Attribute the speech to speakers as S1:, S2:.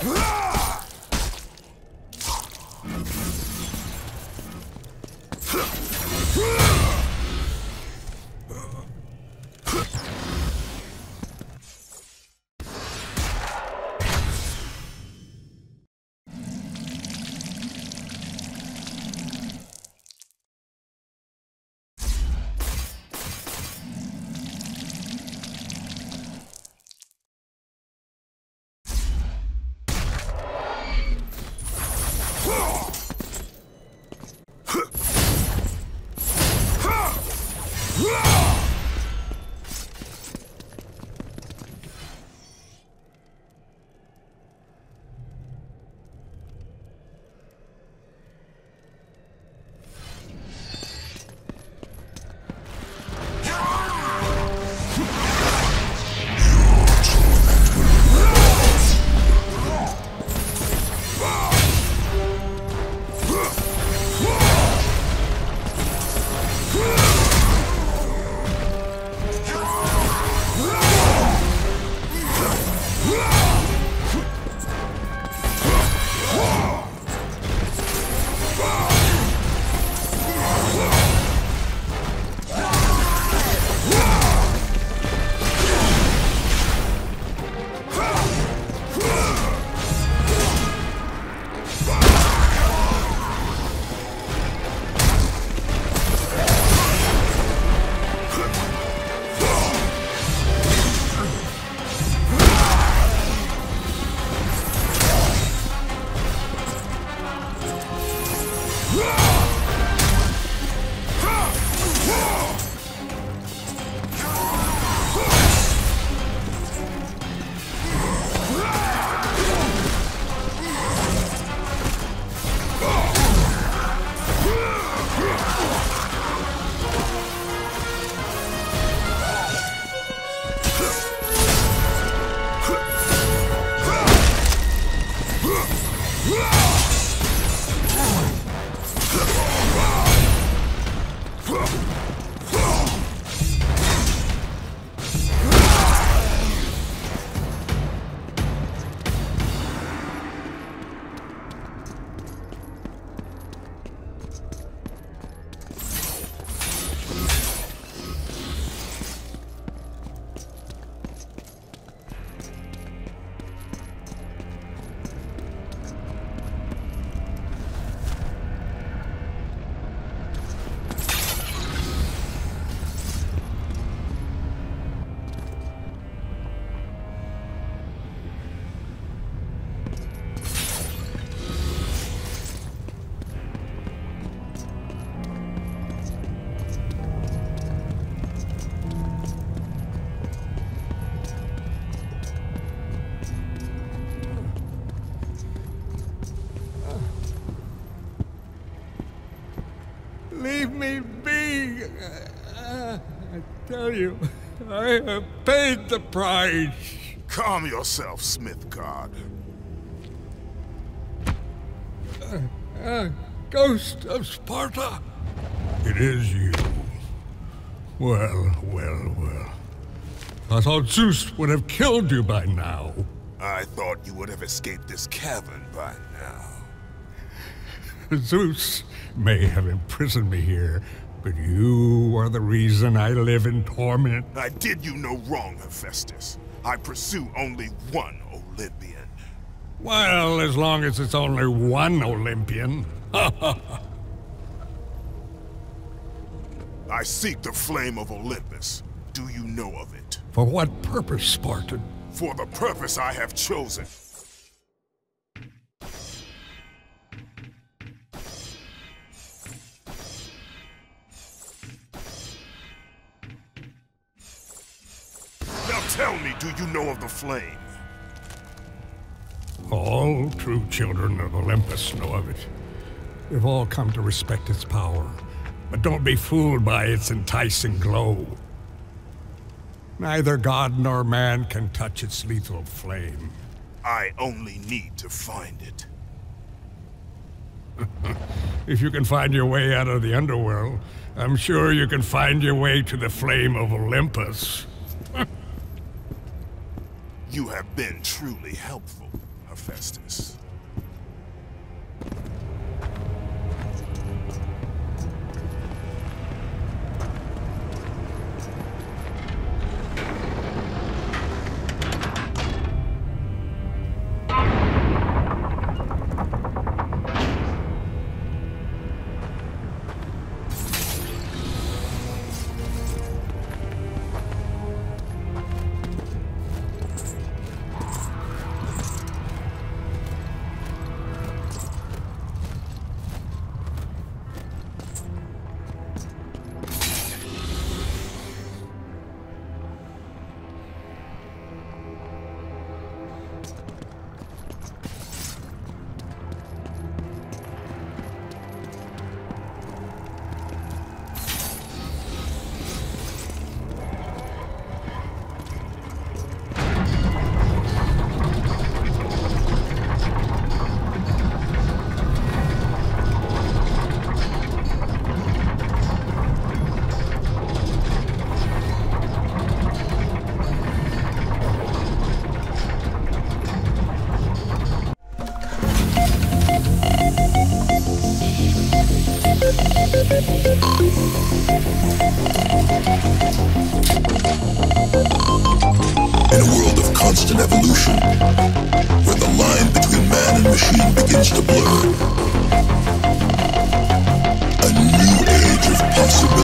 S1: Leave me be. I tell you, I have paid the price.
S2: Calm yourself, Smith God.
S1: Ghost of Sparta. It is you. Well, well, well. I thought Zeus would have killed you by now.
S2: I thought you would have escaped this cavern by now.
S1: Zeus may have imprisoned me here, but you are the reason I live in torment.
S2: I did you no wrong, Hephaestus. I pursue only one Olympian.
S1: Well, as long as it's only one Olympian.
S2: I seek the flame of Olympus. Do you know of it?
S1: For what purpose, Spartan?
S2: For the purpose I have chosen. Now tell me, do you know of the flame?
S1: All true children of Olympus know of it. They've all come to respect its power, but don't be fooled by its enticing glow. Neither god nor man can touch its lethal flame.
S2: I only need to find it.
S1: If you can find your way out of the underworld, I'm sure you can find your way to the flame of Olympus.
S2: You have been truly helpful, Hephaestus.
S3: In a world of constant evolution, where the line between man and machine begins to blur, a new age of possibility